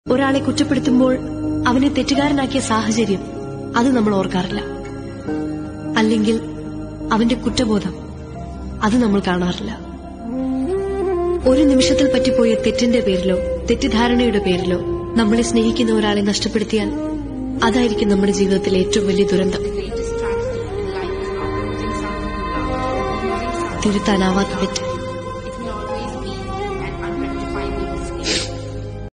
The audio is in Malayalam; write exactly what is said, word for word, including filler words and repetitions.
ഒരാളെ കുറ്റപ്പെടുത്തുമ്പോൾ അവനെ തെറ്റുകാരനാക്കിയ സാഹചര്യം അത് നമ്മൾ ഓർക്കാറില്ല. അല്ലെങ്കിൽ അവന്റെ കുറ്റബോധം അത് നമ്മൾ കാണാറില്ല. ഒരു നിമിഷത്തിൽ പറ്റിപ്പോയ തെറ്റിന്റെ പേരിലോ തെറ്റിദ്ധാരണയുടെ പേരിലോ നമ്മളെ സ്നേഹിക്കുന്ന ഒരാളെ നഷ്ടപ്പെടുത്തിയാൽ അതായിരിക്കും നമ്മുടെ ജീവിതത്തിലെ ഏറ്റവും വലിയ ദുരന്തം. തിരുത്താനാവാത്ത തെറ്റ്.